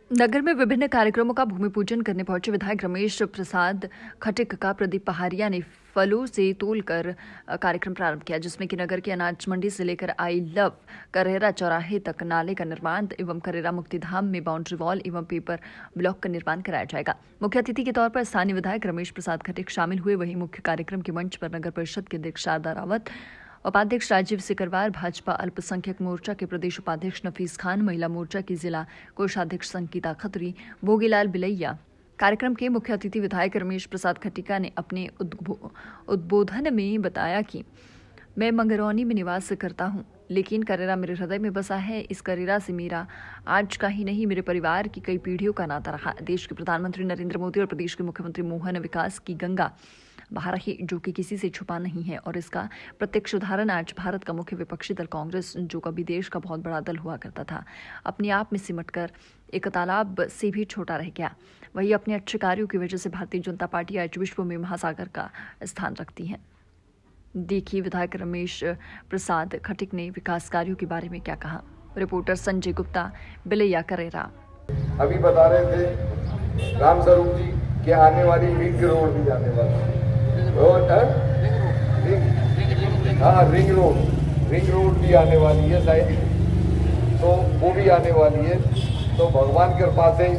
नगर में विभिन्न कार्यक्रमों का भूमि पूजन करने पहुंचे विधायक रमेश प्रसाद खटिक का प्रदीप पहाड़िया ने फलों से तोलकर कार्यक्रम प्रारंभ किया, जिसमें कि नगर की अनाज मंडी से लेकर आई लव करेरा चौराहे तक नाले का निर्माण एवं करेरा मुक्तिधाम में बाउंड्री वॉल एवं पेपर ब्लॉक का निर्माण कराया जाएगा। मुख्य अतिथि के तौर पर स्थानीय विधायक रमेश प्रसाद खटिक शामिल हुए। वहीं मुख्य कार्यक्रम के मंच पर नगर परिषद के अध्यक्ष शारदा रावत, उपाध्यक्ष राजीव सिकरवार, भाजपा अल्पसंख्यक मोर्चा के प्रदेश उपाध्यक्ष नफीस खान, महिला मोर्चा की जिला कोषाध्यक्ष संगीता खत्री, भोगीलाल बिलैया। कार्यक्रम के मुख्य अतिथि विधायक रमेश प्रसाद खटिका ने अपने उद्बोधन में बताया कि मैं मंगरौनी में निवास करता हूं, लेकिन करेरा मेरे हृदय में बसा है। इस करेरा से मेरा आज का ही नहीं, मेरे परिवार की कई पीढ़ियों का नाता रहा। देश के प्रधानमंत्री नरेंद्र मोदी और प्रदेश के मुख्यमंत्री मोहन विकास की गंगा बहा रही, जो कि किसी से छुपा नहीं है। और इसका प्रत्यक्ष उदाहरण आज भारत का मुख्य विपक्षी दल कांग्रेस, जो कभी देश का बहुत बड़ा दल हुआ करता था, अपने आप में सिमटकर एक तालाब से भी छोटा रह गया। वही अपने अच्छे कार्यों की वजह से भारतीय जनता पार्टी आज विश्व में महासागर का स्थान रखती है। देखिए विधायक रमेश प्रसाद खटिक ने विकास कार्यों के बारे में क्या कहा। रिपोर्टर संजय गुप्ता, बिलैया करेरा। अभी बता रहे थे रामस्वरूप जी के आने वाली रिंग रोड भी जाने वाली रोड है, रिंग रोड भी आने वाली है शायद, तो वो भी आने वाली है। तो भगवान की कृपा से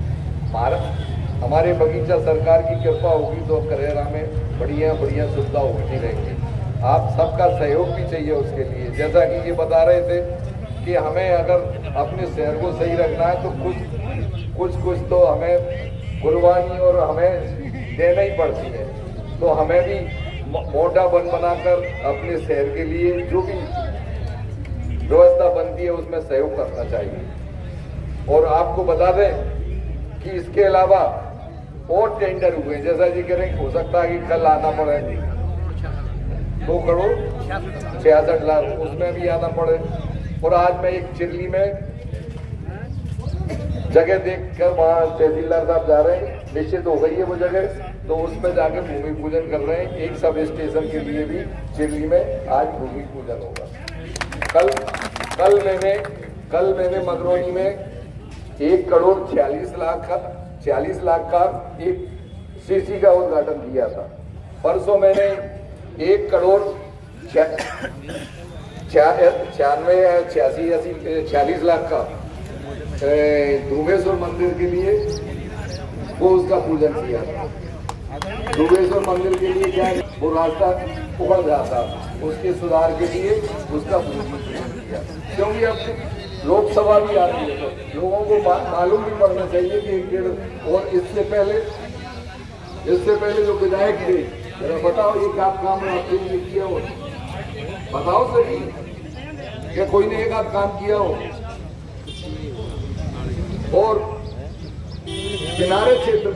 हमारे बगीचा सरकार की कृपा होगी तो करेरा में बढ़िया सुविधा होती रहेंगी। आप सबका सहयोग भी चाहिए उसके लिए। जैसा कि ये बता रहे थे कि हमें अगर अपने शहर को सही रखना है तो कुछ तो हमें कुर्बानी और हमें देना ही पड़ती है। तो हमें भी मोटा बनाकर अपने शहर के लिए जो भी व्यवस्था बनती है उसमें सहयोग करना चाहिए। और आपको बता दें कि इसके अलावा और टेंडर हुए, जैसा जी कह रहे हैं, हो सकता है कि कल आना पड़े 2 करोड़ 66 लाख, उसमें भी आना पड़े। और आज मैं एक चिरली में जगह देखकर वहाँ तहसीलदार साहब जा रहे हैं, निश्चित हो गई है वो जगह, तो उस पर जाकर भूमि पूजन कर रहे हैं। एक सब स्टेशन के लिए भी चिरली में आज भूमि पूजन होगा। कल मैंने मंगरौनी में 1 करोड़ 46 लाख का एक सीसी का उद्घाटन किया था। परसों मैंने 1 करोड़ 46 लाख का धुमेश्वर मंदिर के लिए वो उसका पूजन किया था। धुमेश्वर मंदिर के लिए क्या है, वो रास्ता उखड़ जाता, उसके सुधार के लिए उसका पूजन किया। क्योंकि अब लोकसभा भी आ रही है तो लोगों को मालूम भी पड़ना चाहिए कि 1.5। और इससे पहले जो विधायक थे, जरा बताओ ये क्या काम आपके लिए किया हो, बताओ सही, क्या कोई ने एक आध काम किया हो। और किनारे क्षेत्र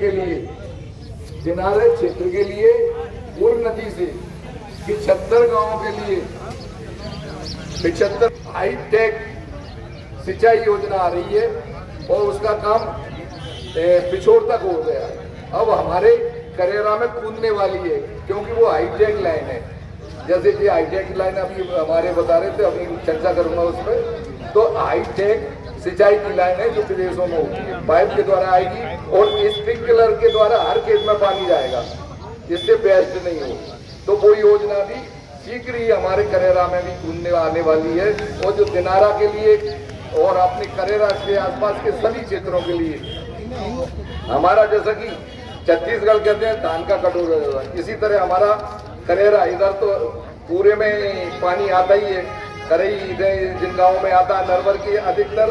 के लिए पूर्व नदी से 75 गांवों के लिए 75 हाईटेक सिंचाई योजना आ रही है और उसका काम पिछोड़ तक हो गया। अब हमारे करेरा में कूदने वाली है, क्योंकि वो हाईटेक लाइन है। जैसे कि हाईटेक लाइन अभी हमारे बता रहे थे, अभी चर्चा करूंगा उस पर। तो हाईटेक सिंचाई की लाइन है जो विदेशों में होती है, पाइप के द्वारा आएगी और स्प्रिंकलर के द्वारा हर खेत में पानी जाएगा, इससे बेस्ट नहीं होगा। तो वो योजना भी शीघ्र ही हमारे करेरा में भी कूदने आने वाली है। और जो दिनारा के लिए और अपने करेरा के आसपास के सभी क्षेत्रों के लिए हमारा, जैसा कि छत्तीसगढ़ कहते हैं धान का कटोरा, इसी तरह हमारा करेरा इधर तो पूरे में पानी आता ही है। करई जिन गाँव में आता है, नरवर की अधिकतर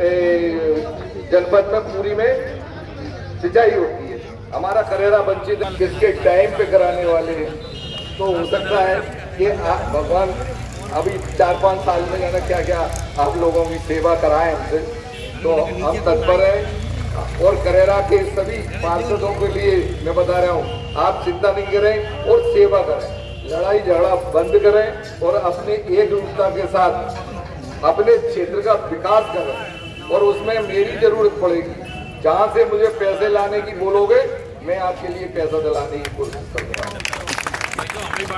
जनपद में पूरी में सिंचाई होती है। हमारा करेरा वंचित किसके टाइम पे कराने वाले हैं। तो हो सकता है कि भगवान अभी 4-5 साल में जाना क्या क्या आप लोगों की सेवा कराएं हमसे, तो हम तत्पर हैं। और करेरा के सभी पार्षदों के लिए मैं बता रहा हूँ, आप चिंता नहीं करें और सेवा करें, लड़ाई झगड़ा बंद करें और अपने एकजुटता के साथ अपने क्षेत्र का विकास करें। और उसमें मेरी जरूरत पड़ेगी, जहाँ से मुझे पैसे लाने की बोलोगे मैं आपके लिए पैसा दिलाने की कोशिश करूँगा।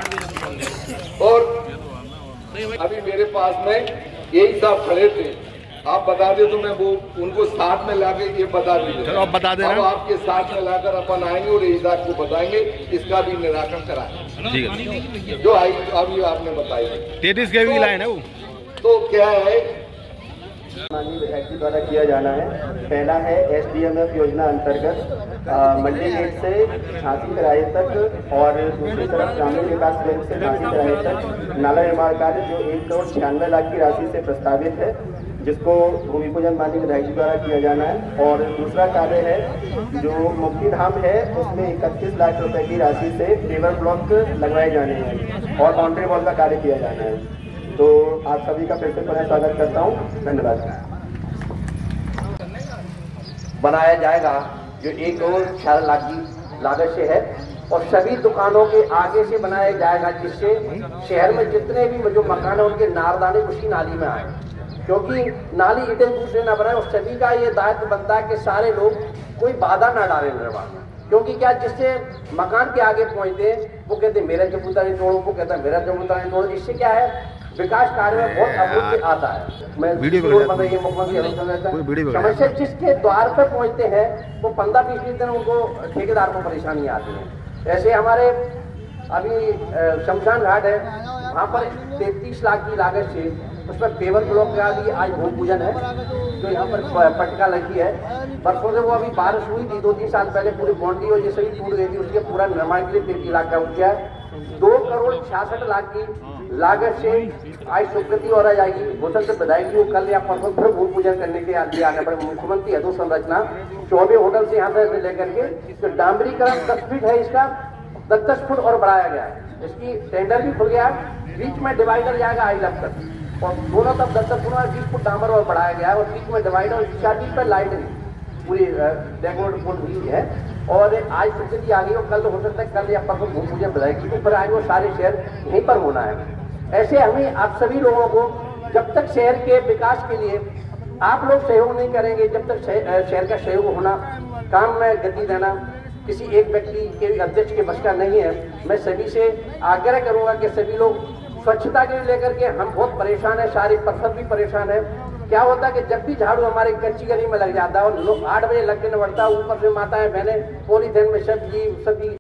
और अभी मेरे पास में यही साहब खड़े थे आप बता दे तो मैं वो उनको साथ में लाके ये बता दीजिए। चलो आप बता देना। अब आपके साथ में लाकर अपन आएंगे और इजाक को बताएंगे, इसका भी निराकरण कराएंगे। ठीक है। जो आई अभी आपने बताई 33 के भी लाइन है वो। तो क्या है माननीय विधायक जी द्वारा किया जाना है। पहला है SDMF योजना अंतर्गत मंडी गेट से झांसी तिराहे तक और दूसरी तरफ ग्रामीण विकास बैंक से झांसी तिराहे तक नाला निर्माण कार्य जो 1,96,00,000 की राशि से प्रस्तावित है, जिसको भूमि पूजन माननीय विधायक जी द्वारा किया जाना है। और दूसरा कार्य है जो मुक्ति धाम है, उसमें 31 लाख रुपए की राशि से पेवर ब्लॉक लगवाए जाने हैं और बाउंड्री वॉल का कार्य किया जाना है। तो आप सभी का फिर से पुनः स्वागत करता हूँ। धन्यवाद। बनाया जाएगा जो 1,06,00,000 की लागत से है और सभी दुकानों के आगे से बनाया जाएगा, जिससे शहर में जितने भी जो मकान है उनके नारदाने उसी नाली में आए, क्योंकि नाली इधर दूसरे ना बनाए। और सभी का ये दायित्व बनता है कि सारे लोग कोई बाधा ना डालें निर्माण में, क्योंकि क्या जिससे मकान के आगे पहुंचते वो कहते मेरा चबूतरा नहीं तोड़ो, वो कहता मेरा चबूतरा नहीं तोड़ो। इससे क्या है विकास कार्य में बहुत अवरुद्धि आता है। मैं मुख्यमंत्री समस्या जिसके द्वार पर पहुंचते हैं वो 15-20 दिन उनको ठेकेदार को परेशानी आती है। ऐसे हमारे अभी शमशान घाट है, वहाँ पर 33 लाख की लागत से उसमें पेवर ब्लॉक का भी आज भूमि पूजन है, जो यहाँ पर पटका लगी है। परसों से वो अभी बारिश हुई थी 2-3 साल पहले, पूरी बाउंड्री और जैसे ही टूट गई थी, उसके पूरा निर्माण के लिए 33 लाख का रुपया है। 2,66,00,000 की लागत से आज स्वीकृति हो रहा जाएगी। भूषण से विधायक जी कल या परसों फिर भूमि पूजन करने के लिए आने पड़े। मुख्यमंत्री अधोसंरचना 24 होटल से यहाँ से लेकर के जो डामरीकरण 10 फीट है, इसका 10 फुट और बढ़ाया गया है। इसकी टेंडर भी खुल गया है। बीच में डिवाइडर जाएगा आई लव तक और दोनों तब 10 फुट और 20 फुट डामर और बढ़ाया गया है और बीच में डिवाइडर, छत पर लाइटिंग पूरी डेकोरेट हुई है। और आज स्वीकृति आ गई और कल हो सकता है कल या परसों भूमि पूजन विधायक जी को फिर आएंगे और सारे शहर यहीं पर होना है। ऐसे हमें आप सभी लोगों को जब तक शहर के विकास के लिए आप लोग सहयोग नहीं करेंगे, जब तक शहर का सहयोग होना, काम में गति देना किसी एक व्यक्ति के अध्यक्ष के बस का नहीं है। मैं सभी से आग्रह करूंगा कि सभी लोग स्वच्छता के लेकर के हम बहुत परेशान है, सारे परिषद भी परेशान है। क्या होता है कि जब भी झाड़ू हमारे कच्ची गली में लग जाता है और 8 बजे लग के न बढ़ता है, ऊपर से माताएं बहनें पॉलीथिन में सब्जी